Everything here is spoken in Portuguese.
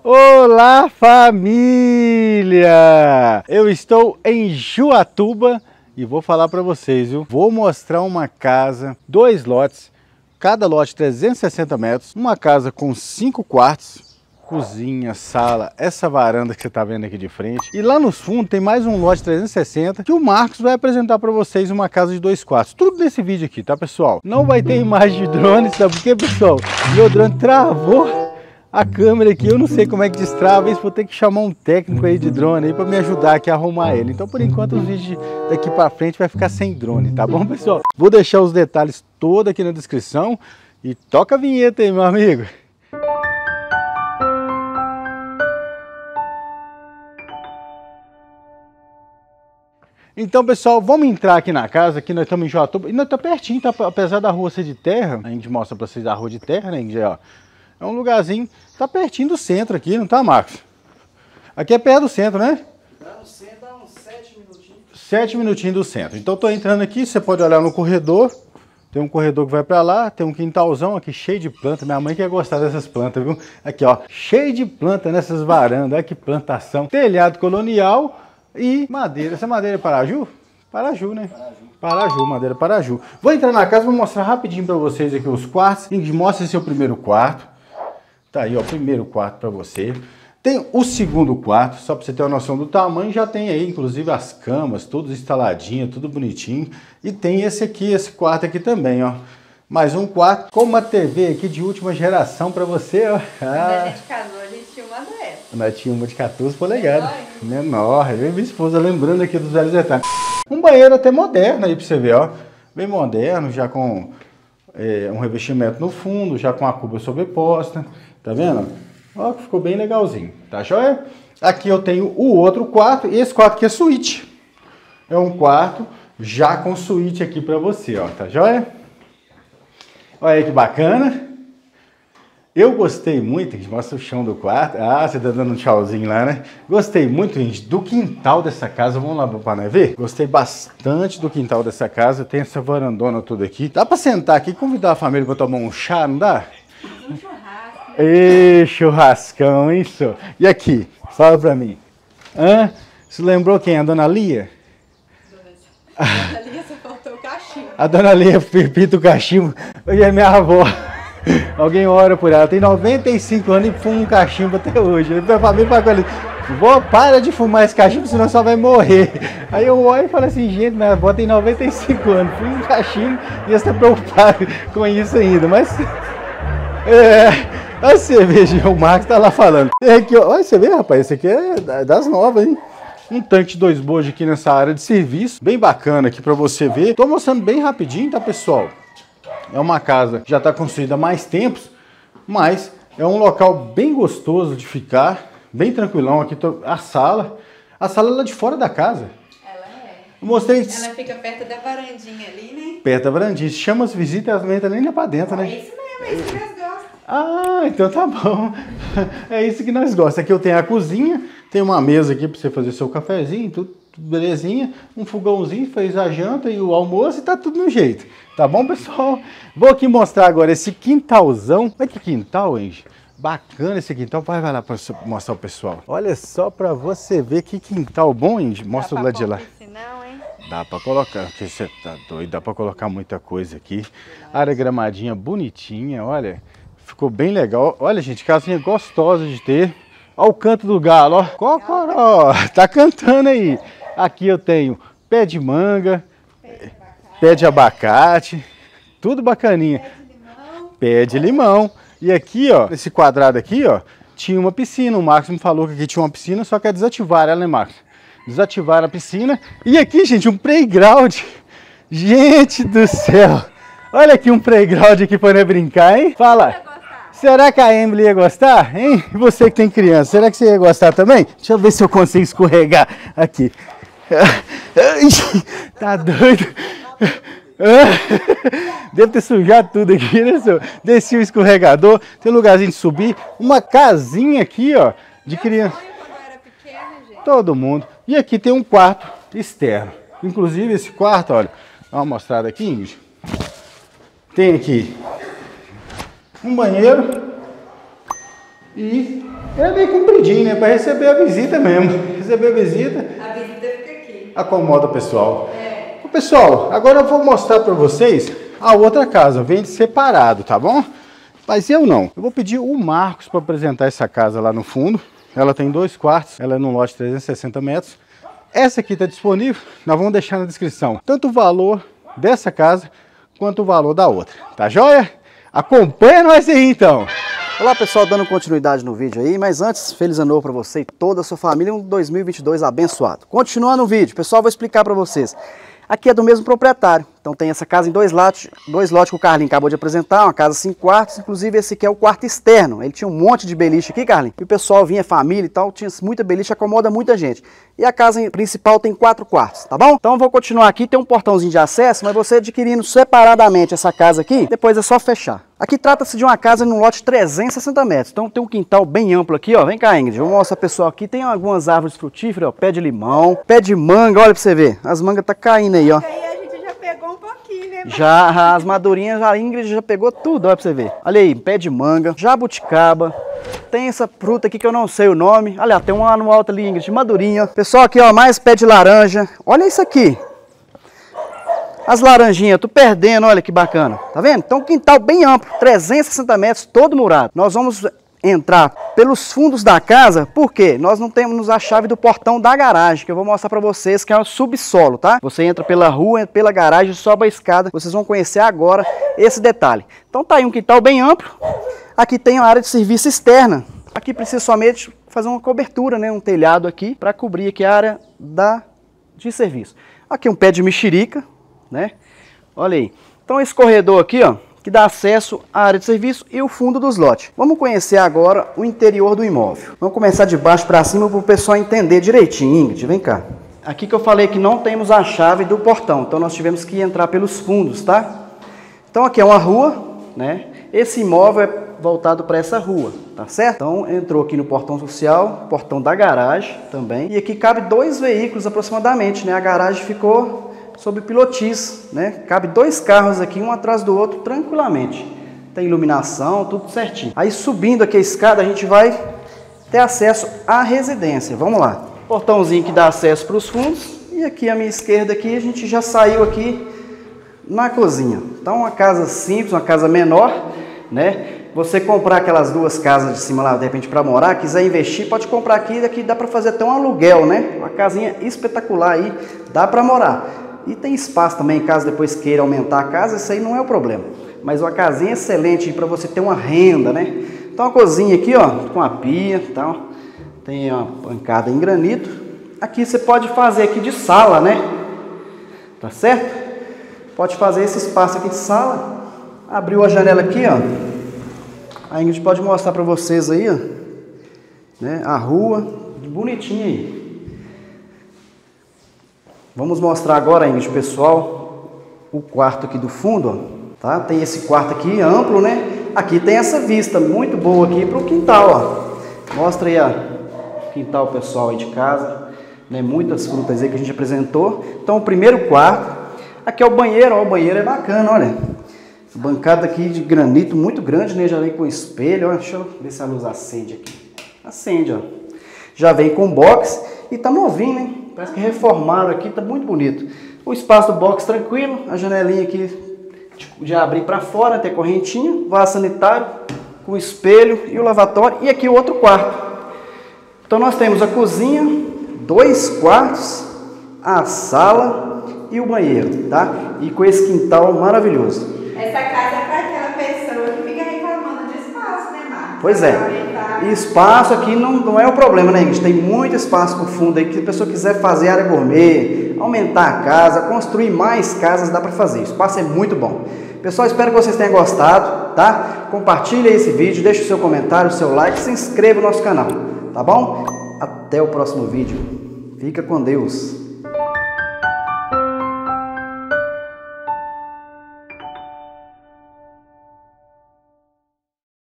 Olá, família! Eu estou em Juatuba e vou falar para vocês, viu? Vou mostrar uma casa, 2 lotes, cada lote 360 metros, uma casa com 5 quartos, cozinha, sala, essa varanda que você está vendo aqui de frente. E lá nos fundos tem mais um lote 360 que o Marcos vai apresentar para vocês uma casa de 2 quartos. Tudo nesse vídeo aqui, tá, pessoal? Não vai ter imagem de drone, sabe por quê, pessoal? Meu drone travou a câmera aqui, eu não sei como é que destrava isso, vou ter que chamar um técnico aí de drone aí para me ajudar aqui a arrumar ele. Então, por enquanto, os vídeos daqui para frente vai ficar sem drone, tá bom, pessoal? Vou deixar os detalhes todos aqui na descrição e toca a vinheta aí, meu amigo. Então, pessoal, vamos entrar aqui na casa, aqui nós estamos em Juatuba, e nós estamos pertinho, tá? Apesar da rua ser de terra, a gente mostra para vocês a rua de terra, né, ó. É um lugarzinho, tá pertinho do centro aqui, não tá, Marcos? Aqui é perto do centro, né? No centro dá uns 7 minutinhos. 7 minutinhos do centro. Então tô entrando aqui, você pode olhar no corredor. Tem um corredor que vai pra lá, tem um quintalzão aqui cheio de planta. Minha mãe quer gostar dessas plantas, viu? Aqui, ó, cheio de planta nessas varandas. Olha que plantação. Telhado colonial e madeira. Essa madeira é Paraju? Paraju, né? Paraju, madeira Paraju. Vou entrar na casa, vou mostrar rapidinho pra vocês aqui os quartos. Mostra esse é o primeiro quarto. Tá aí, ó, o primeiro quarto para você. Tem o segundo quarto, só para você ter uma noção do tamanho, já tem aí, inclusive, as camas, tudo instaladinho, tudo bonitinho. E tem esse aqui, esse quarto aqui também, ó. Mais um quarto com uma TV aqui de última geração para você, ó. Quando a gente casou, a gente tinha uma dessa. Nós tínhamos uma de 14 polegadas. Menor. Eu e minha esposa lembrando aqui dos velhos detalhes. Um banheiro até moderno aí para você ver, ó. Bem moderno, já com um revestimento no fundo, já com a cuba sobreposta. Tá vendo? Ó, que ficou bem legalzinho, tá joia? Aqui eu tenho o outro quarto, e esse quarto aqui é suíte. É um quarto já com suíte aqui pra você, ó, tá joia? Olha aí que bacana. Eu gostei muito, gente, mostra o chão do quarto. Ah, você tá dando um tchauzinho lá, né? Gostei muito, gente, do quintal dessa casa. Vamos lá pra nós ver? Gostei bastante do quintal dessa casa. Tem essa varandona toda aqui. Dá pra sentar aqui e convidar a família pra tomar um chá, não dá? Um churrasco. Ê, churrascão, hein, senhor? E aqui, fala pra mim. Hã? Você lembrou quem? A dona Lia? Dona Lia, você faltou o cachimbo. A dona Lia pipita o cachimbo. Hoje é minha avó. Alguém ora por ela. Tem 95 anos e fuma um cachimbo até hoje. Minha família fala com ela: vó, para de fumar esse cachimbo, senão só vai morrer. Aí eu olho e falo assim: gente, minha avó tem 95 anos, fuma um cachimbo e está preocupado com isso ainda. Mas... a cerveja, o Marcos tá lá falando. Aqui, ó, olha, você vê, rapaz, esse aqui é das novas, hein? Um tanque de 2 bojos aqui nessa área de serviço, bem bacana aqui pra você ver. Tô mostrando bem rapidinho, tá, pessoal? É uma casa que já tá construída há mais tempos, mas é um local bem gostoso de ficar, bem tranquilão. Aqui a sala ela é de fora da casa. Ela é. Eu mostrei. Ela fica perto da varandinha ali, né? Perto da varandinha. Chama as visitas, elas não entram nem lá pra dentro, né? É isso mesmo, é isso que nós gostamos. Ah, então tá bom. É isso que nós gostamos. Aqui eu tenho a cozinha, tem uma mesa aqui para você fazer seu cafezinho, tudo belezinha, um fogãozinho, fez a janta e o almoço e tá tudo no jeito. Tá bom, pessoal? Vou aqui mostrar agora esse quintalzão. Olha que quintal, hein? Bacana esse quintal. Vai lá para mostrar o pessoal. Olha só para você ver que quintal bom, hein? Mostra o lado de lá. Não, hein? Dá pra colocar, porque você tá doido, dá pra colocar muita coisa aqui. Área gramadinha bonitinha, olha. Ficou bem legal. Olha, gente, casinha gostosa de ter. Olha o canto do galo, ó. Cocoró, tá cantando aí. Aqui eu tenho pé de manga, pé de abacate, tudo bacaninha. Pé de limão. E aqui, ó, esse quadrado aqui, ó, tinha uma piscina. O Marcos me falou que aqui tinha uma piscina, só que é desativar ela, né, Marcos? Desativar a piscina. E aqui, gente, um playground. Gente do céu. Olha aqui um playground aqui para brincar, hein? Fala. Será que a Emily ia gostar, hein? E você que tem criança, será que você ia gostar também? Deixa eu ver se eu consigo escorregar aqui. Tá doido? Deve ter sujado tudo aqui, né, senhor? Desci o escorregador, tem um lugarzinho de subir. Uma casinha aqui, ó, de criança. Todo mundo. E aqui tem um quarto externo. Inclusive esse quarto, olha, dá uma mostrada aqui, Ingrid. Tem aqui um banheiro e Ele é meio compridinho, né? Para receber a visita mesmo. Receber a visita. A visita fica aqui. Acomoda o pessoal. Pessoal, agora eu vou mostrar para vocês a outra casa. Vem separado, tá bom? Mas eu não. Eu vou pedir o Marcos para apresentar essa casa lá no fundo. Ela tem 2 quartos. Ela é num lote de 360 metros. Essa aqui está disponível. Nós vamos deixar na descrição tanto o valor dessa casa quanto o valor da outra. Tá joia? Acompanha nós aí então. Olá pessoal, dando continuidade no vídeo aí, mas antes, feliz ano novo para você e toda a sua família, um 2022 abençoado. Continuando o vídeo, pessoal, vou explicar para vocês. Aqui é do mesmo proprietário, então tem essa casa em 2 lotes que o Carlinhos acabou de apresentar, uma casa 5 quartos, inclusive esse aqui é o quarto externo. Ele tinha um monte de beliche aqui, Carlinhos, e o pessoal vinha, família e tal, tinha muita beliche, acomoda muita gente. E a casa principal tem 4 quartos, tá bom? Então eu vou continuar aqui, tem um portãozinho de acesso, mas você adquirindo separadamente essa casa aqui, depois é só fechar. Aqui trata-se de uma casa num lote de 360 metros, então tem um quintal bem amplo aqui, ó. Vem cá, Ingrid, vou mostrar pro pessoal aqui, tem algumas árvores frutíferas, ó, pé de limão, pé de manga, olha pra você ver, as mangas tá caindo aí, ó. Aí a gente já pegou um pouquinho, né? Já, as madurinhas, a Ingrid já pegou tudo, olha pra você ver. Olha aí, pé de manga, jabuticaba, tem essa fruta aqui que eu não sei o nome. Olha, tem um lá no alto ali, Ingrid, madurinha. Pessoal, aqui, ó, mais pé de laranja, olha isso aqui. As laranjinhas, tô perdendo, olha que bacana. Tá vendo? Então, quintal bem amplo, 360 metros, todo murado. Nós vamos entrar pelos fundos da casa, porque nós não temos a chave do portão da garagem, que eu vou mostrar pra vocês, que é o subsolo, tá? Você entra pela rua, pela garagem, sobe a escada, vocês vão conhecer agora esse detalhe. Então tá aí um quintal bem amplo. Aqui tem a área de serviço externa. Aqui precisa somente fazer uma cobertura, né? Um telhado aqui, para cobrir aqui a área de serviço. Aqui um pé de mexerica, né? Olha aí. Então esse corredor aqui, ó, que dá acesso à área de serviço e o fundo dos lotes. Vamos conhecer agora o interior do imóvel. Vamos começar de baixo para cima para o pessoal entender direitinho. Ingrid, vem cá. Aqui que eu falei que não temos a chave do portão, então nós tivemos que entrar pelos fundos, tá? Então aqui é uma rua, né? Esse imóvel é voltado para essa rua, tá certo? Então entrou aqui no portão social, portão da garagem também. E aqui cabe 2 veículos aproximadamente, né? A garagem ficou sob pilotis, né? Cabe 2 carros aqui, um atrás do outro, tranquilamente. Tem iluminação, tudo certinho. Aí subindo aqui a escada, a gente vai ter acesso à residência. Vamos lá. Portãozinho que dá acesso para os fundos. E aqui à minha esquerda aqui, a gente já saiu aqui na cozinha. Então uma casa simples, uma casa menor, né? Você comprar aquelas 2 casas de cima lá, de repente, para morar, quiser investir, pode comprar aqui. Daqui dá para fazer até um aluguel, né? Uma casinha espetacular aí, dá para morar. E tem espaço também, caso depois queira aumentar a casa, isso aí não é o problema. Mas uma casinha excelente para você ter uma renda, né? Então a cozinha aqui, ó, com a pia e tal. Tem uma bancada em granito. Aqui você pode fazer aqui de sala, né? Tá certo? Pode fazer esse espaço aqui de sala. Abriu a janela aqui, ó. A Ingrid pode mostrar para vocês aí, ó. Né? A rua, bonitinha aí. Vamos mostrar agora, Ingrid, pessoal, o quarto aqui do fundo, ó, tá? Tem esse quarto aqui amplo, né? Aqui tem essa vista muito boa aqui para o quintal, ó. Mostra aí o quintal pessoal aí de casa, né? Muitas frutas aí que a gente apresentou. Então, o primeiro quarto. Aqui é o banheiro, ó. O banheiro é bacana, olha. Bancada aqui de granito muito grande, né? Já vem com espelho, ó. Deixa eu ver se a luz acende aqui. Acende, ó. Já vem com box e tá novinho, né? Parece que reformaram aqui, tá muito bonito. O espaço do box tranquilo, a janelinha aqui de abrir para fora, tem correntinha, vaso sanitário, com espelho e o lavatório. E aqui o outro quarto. Então nós temos a cozinha, 2 quartos, a sala e o banheiro, tá? E com esse quintal maravilhoso. Essa casa é para aquela pessoa que fica reclamando de espaço, né, Marcos? Pois é. E espaço aqui não é o problema, né, gente? Tem muito espaço por fundo aí, que se a pessoa quiser fazer área gourmet, aumentar a casa, construir mais casas, dá para fazer. O espaço é muito bom. Pessoal, espero que vocês tenham gostado, tá? Compartilhe esse vídeo, deixe o seu comentário, o seu like, se inscreva no nosso canal, tá bom? Até o próximo vídeo. Fica com Deus.